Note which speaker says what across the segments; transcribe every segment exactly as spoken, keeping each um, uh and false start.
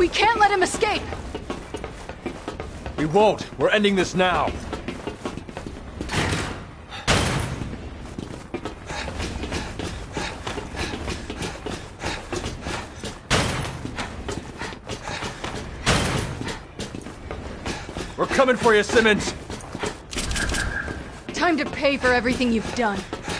Speaker 1: We can't let him escape!
Speaker 2: We won't. We're ending this now. We're coming for you, Simmons!
Speaker 1: Time to pay for everything you've done.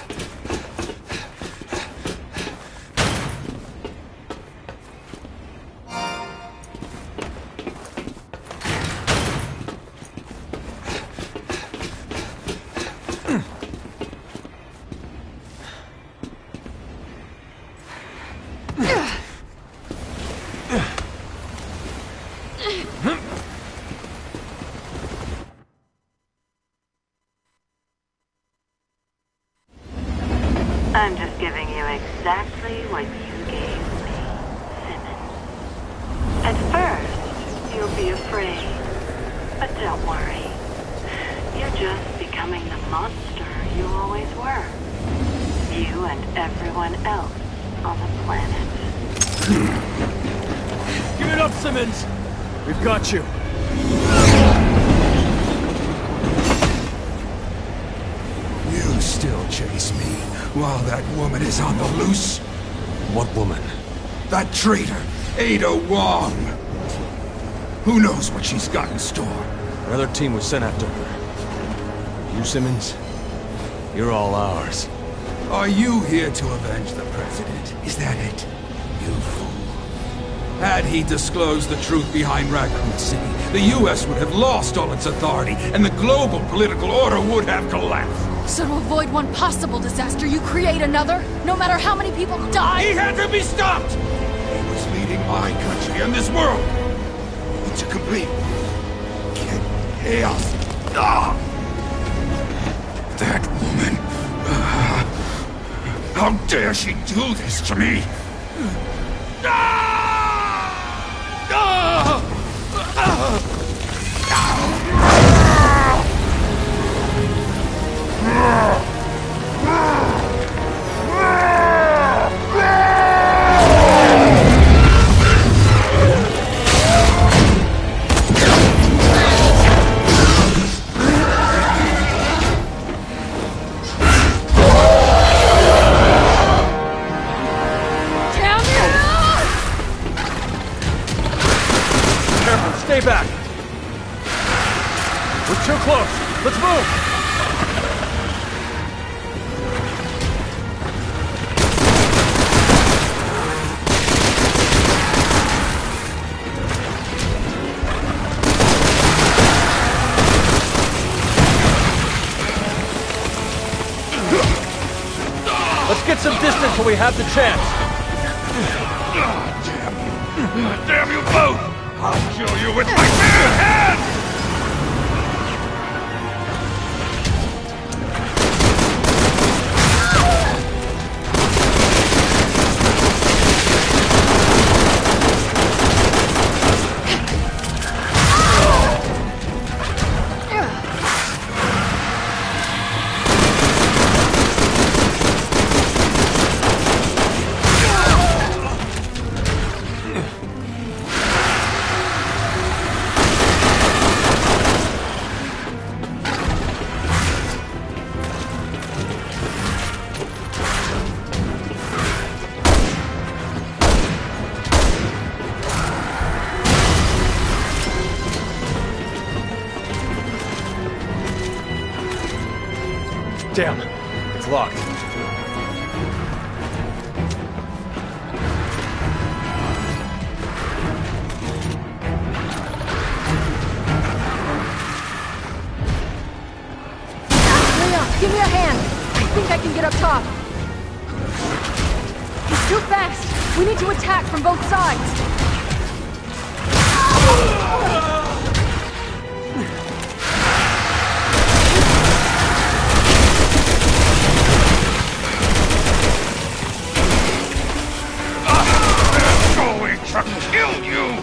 Speaker 3: I'm just giving you exactly what you gave me, Simmons. At first, you'll be afraid. But don't worry. You're just becoming the monster you always were. You and everyone else on the planet.
Speaker 2: Give it up, Simmons! We've got you.
Speaker 4: You still chase me while that woman is on the loose?
Speaker 2: What woman?
Speaker 4: That traitor, Ada Wong. Who knows what she's got in store?
Speaker 2: Another team was sent after her. You, Simmons? You're all ours.
Speaker 4: Are you here to avenge the President? Is that it? You fool. Had he disclosed the truth behind Raccoon City, the U S would have lost all its authority, and the global political order would have collapsed.
Speaker 1: So to avoid one possible disaster, you create another? No matter how many people die?
Speaker 4: He had to be stopped! He was leading my country and this world into complete chaos. Ah! That woman... Ah! How dare she do this to me? Ah! Ah! Ah!
Speaker 2: Stay back! We're too close! Let's move! Let's get some distance when we have the chance!
Speaker 4: Damn you! Damn you both! I'll kill you with my bare hands!
Speaker 2: Damn, it's locked.
Speaker 1: Leon, give me a hand. I think I can get up top. He's too fast. We need to attack from both sides.
Speaker 4: Kill you!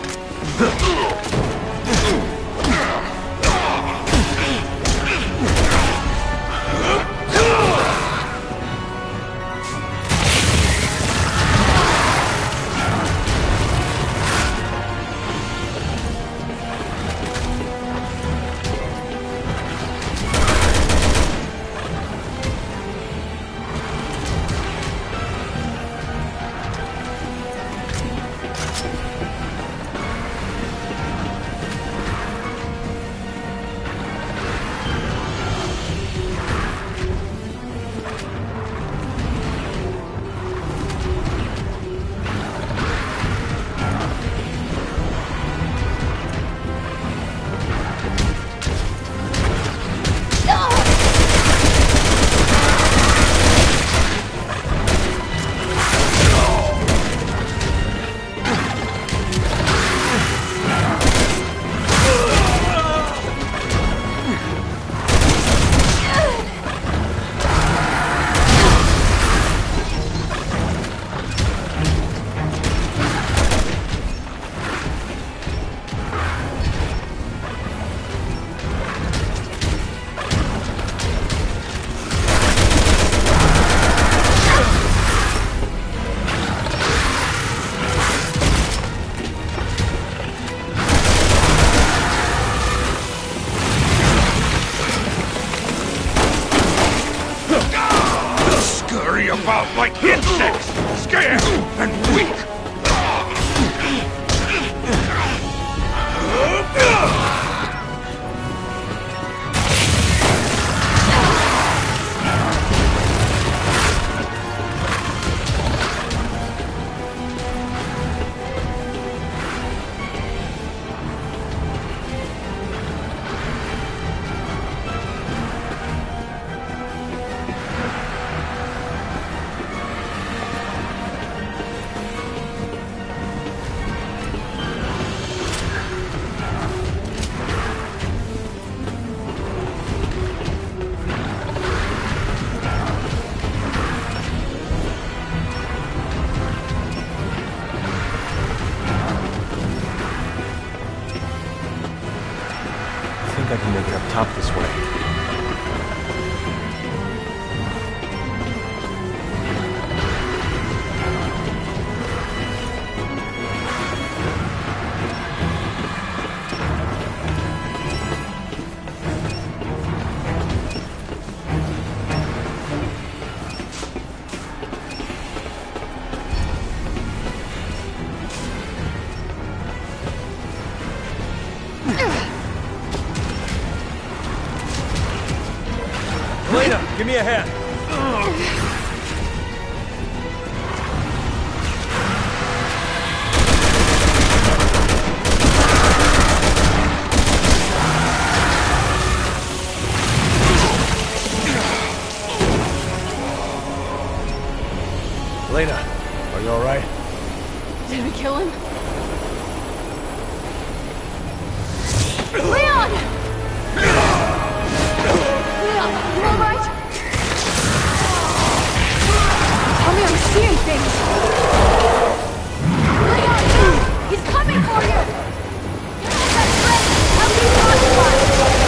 Speaker 4: out like insects, scared and weak.
Speaker 2: I can make it up top this way. Elena, give me a hand. Elena, are you all right?
Speaker 1: Did we kill him? Leon! Leon, you all right? Tell me I'm seeing things. Leon, he's coming for you! Get off that train! I'll be occupied!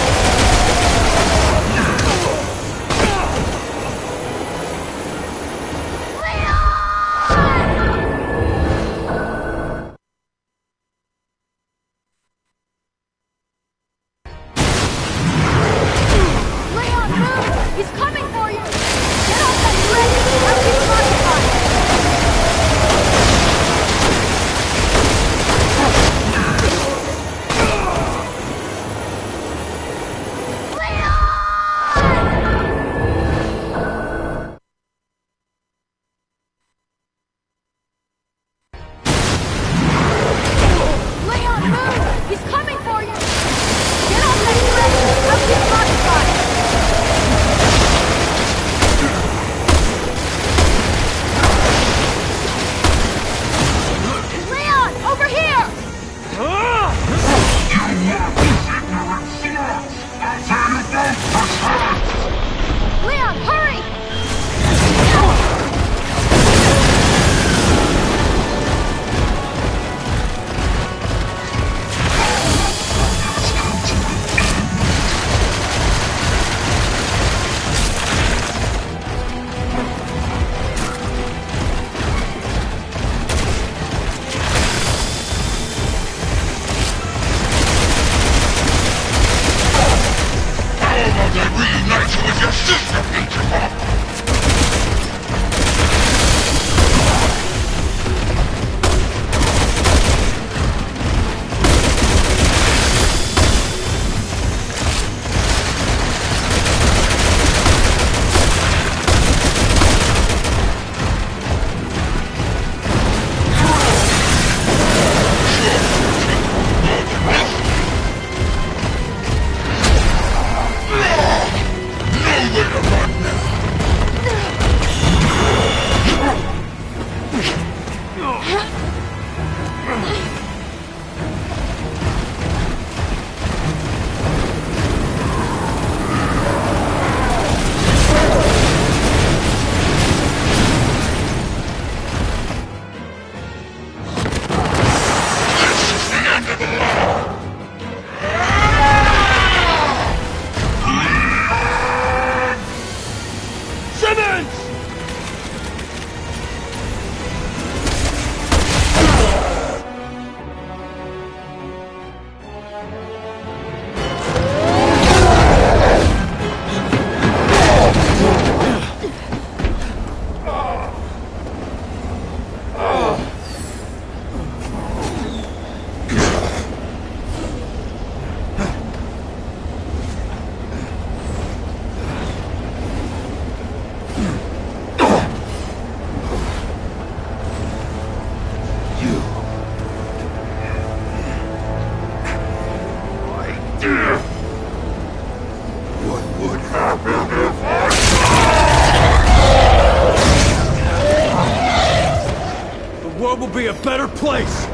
Speaker 4: Run now!
Speaker 2: better place!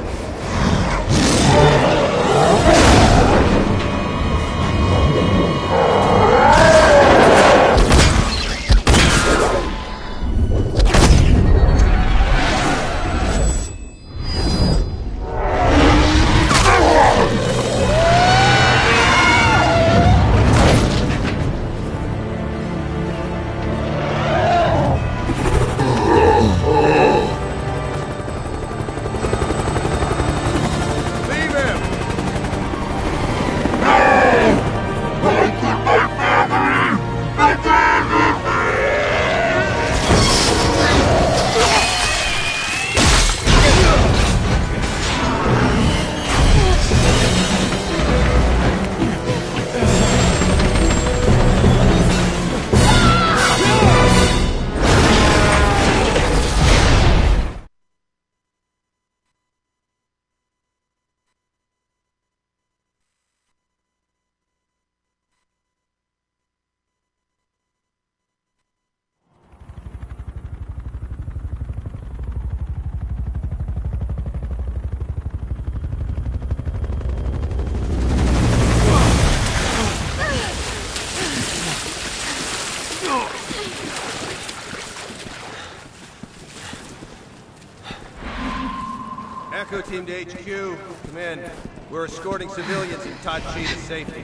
Speaker 5: Echo Team to H Q. Come in. We're escorting civilians in Tachi to safety.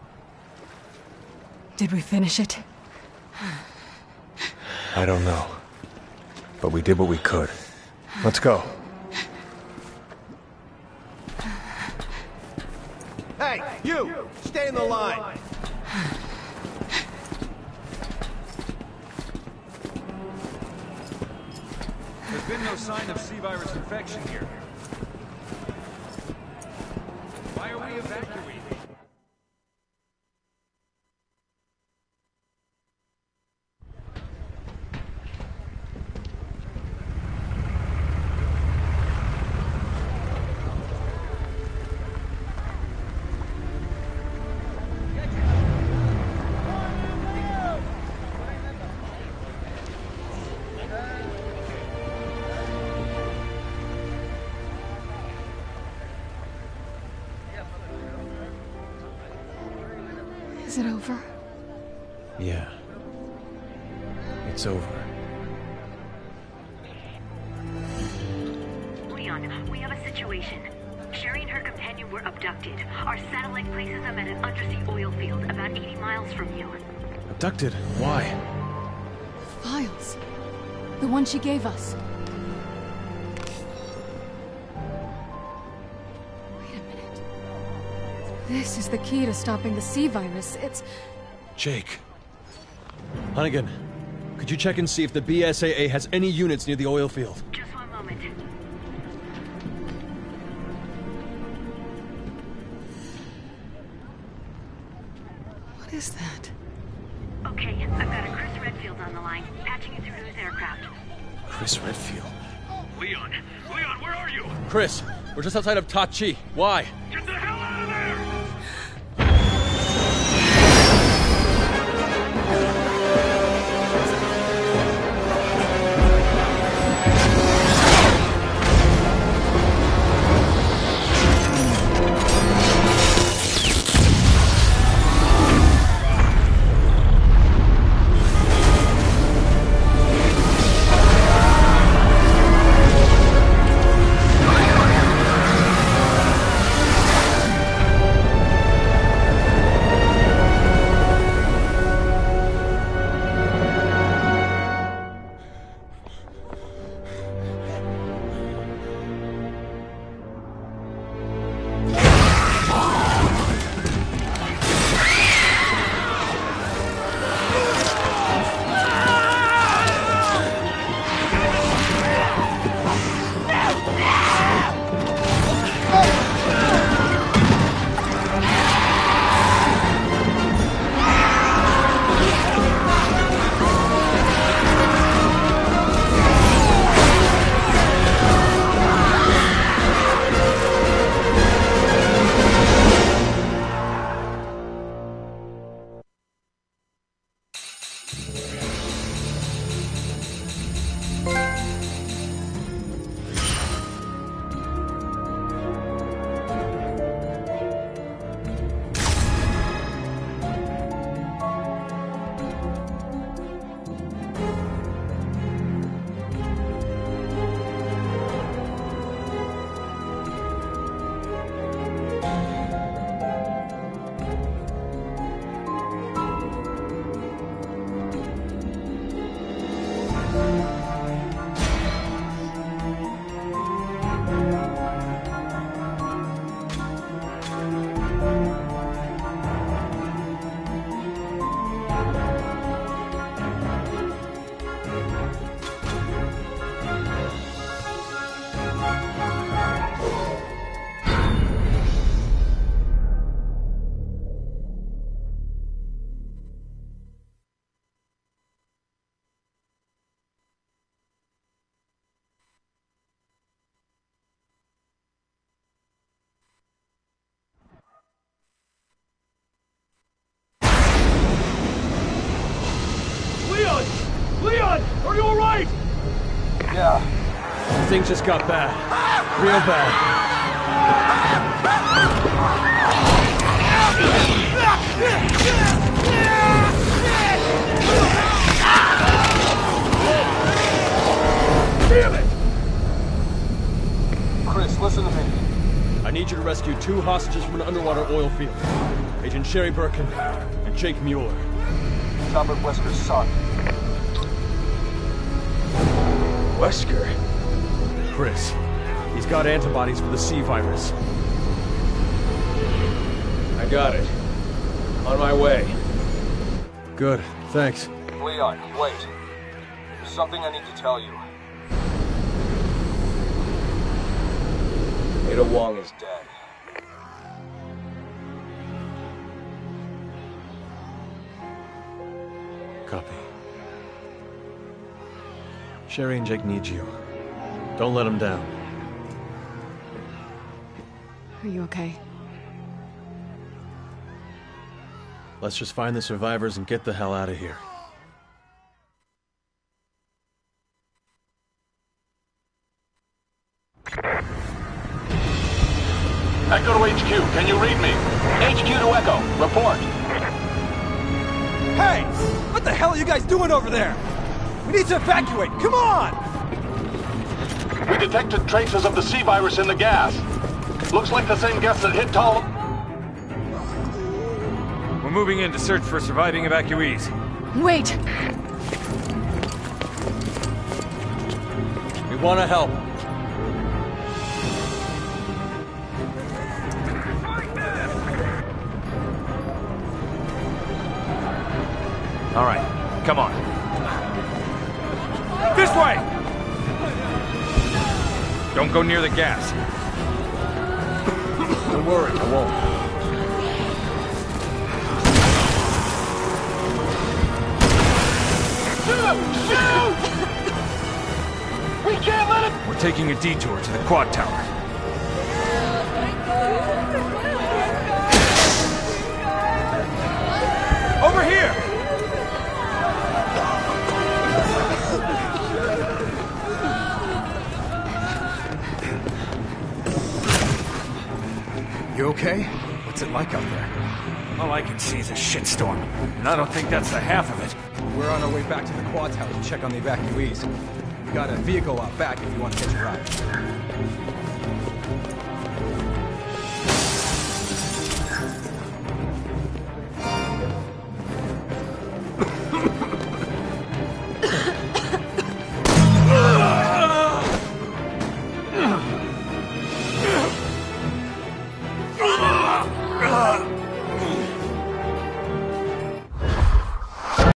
Speaker 1: Did we finish it?
Speaker 2: I don't know. But we did what we could. Let's go.
Speaker 5: Hey, you! Stay in the line!
Speaker 6: There's been no sign of C-virus infection here. Why are we evacuating?
Speaker 1: Is it over?
Speaker 2: Yeah. It's over.
Speaker 3: Leon, we have a situation. Sherry and her companion were abducted. Our satellite places them at an undersea oil field about eighty miles from you.
Speaker 2: Abducted? Why?
Speaker 1: Files. The one she gave us. Wait a minute. This is the key to stopping the C-virus. It's...
Speaker 2: Jake. Hunnigan, could you check and see if the B S A A has any units near the oil field?
Speaker 3: Just one moment.
Speaker 1: What is that?
Speaker 3: Okay, I've got a Chris Redfield on the line, patching you through to his aircraft.
Speaker 2: Chris Redfield.
Speaker 6: Leon! Leon, where are you?
Speaker 2: Chris, we're just outside of Tachi. Why?
Speaker 6: Get the hell out of there!
Speaker 7: Yeah.
Speaker 2: Things just got bad. Real bad.
Speaker 7: Damn it! Chris, listen to me.
Speaker 2: I need you to rescue two hostages from an underwater oil field. Agent Sherry Birkin and Jake Mueller.
Speaker 7: Robert Wesker's son.
Speaker 2: Wesker? Chris. He's got antibodies for the C virus.
Speaker 7: I got it. On my way.
Speaker 2: Good, thanks.
Speaker 7: Leon, wait. There's something I need to tell you. Ada Wong is dead.
Speaker 2: Copy. Sherry and Jake need you. Don't let them down.
Speaker 1: Are you okay?
Speaker 2: Let's just find the survivors and get the hell out of here.
Speaker 8: Echo to H Q, can you read me? H Q to Echo, report.
Speaker 9: Hey! What the hell are you guys doing over there? We need to evacuate, come on!
Speaker 8: We detected traces of the C virus in the gas. Looks like the same gas that hit Tall.
Speaker 6: We're moving in to search for surviving evacuees.
Speaker 1: Wait!
Speaker 2: We want to help.
Speaker 6: All right, come on. This way! Don't go near the gas.
Speaker 2: Don't worry, I won't.
Speaker 8: We can't let it!
Speaker 6: We're taking a detour to the quad tower. Over here!
Speaker 9: You okay? What's it like out there?
Speaker 6: All I can see is a shitstorm, and I don't think that's the half of it.
Speaker 9: We're on our way back to the quad tower to check on the evacuees. We got a vehicle out back if you want to catch a ride.